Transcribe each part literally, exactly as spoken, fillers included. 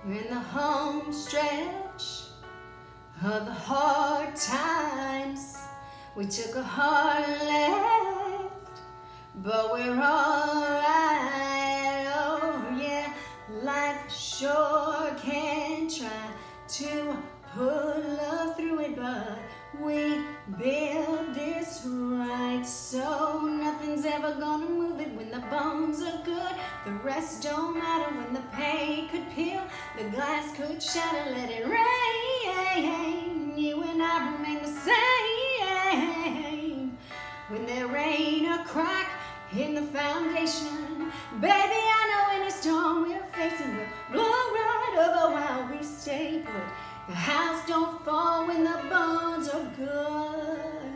We're in the home stretch of the hard times. We took a hard left, but we're alright. Oh yeah, life sure can try to put love through it, but we build this right, so nothing's ever gonna move it. When the bones are good, the rest don't matter. When the pain could peel, the glass could shatter. Let it rain, you and I remain the same. When there ain't a crack in the foundation, baby, I know any storm we're facing will blow right over while we stay put. The house don't fall when the bones are good.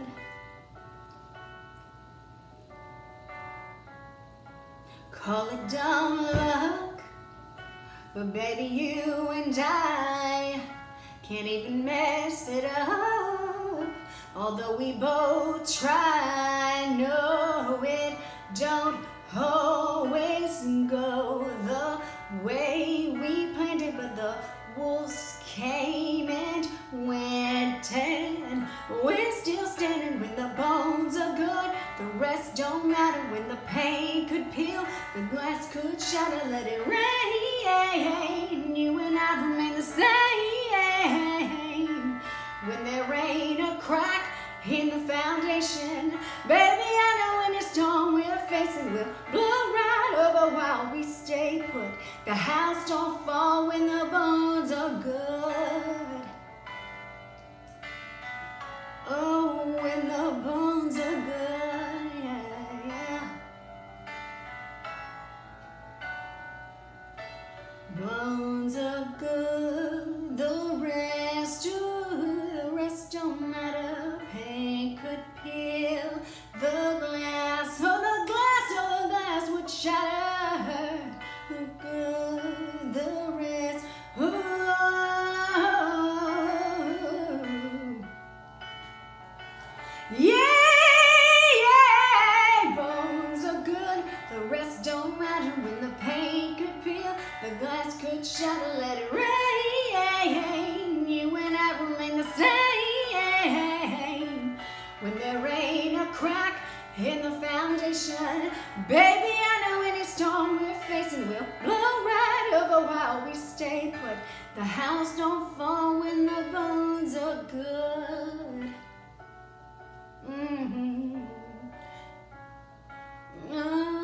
Call it dumb luck, but baby, you and I can't even mess it up. Although we both try, no, it don't always go the way we planned it, but the wolves came and went, and we're still standing. When the bones are good, the rest don't matter. When the pain could peel, the glass could shatter. Let it rain, you and I remain the same. When there ain't a crack in the foundation, baby, I know any storm we're facing will blow right over while we stay put. The house don't fall when the bones are good. Oh, when the bones are good, yeah, yeah. Bones are good, the rest, ooh, the rest don't matter. Pain could peel the glass, oh, the glass, oh, the glass would shatter. The good, the rest, oh. Yeah, yeah, bones are good, the rest don't matter. When the pain could peel, the glass could shatter. Let it rain, you and I remain the same. When there ain't a crack in the foundation, baby, I know any storm we're facing will blow right over while we stay put. The house don't fall when the bones are good. Mm-hmm. Oh.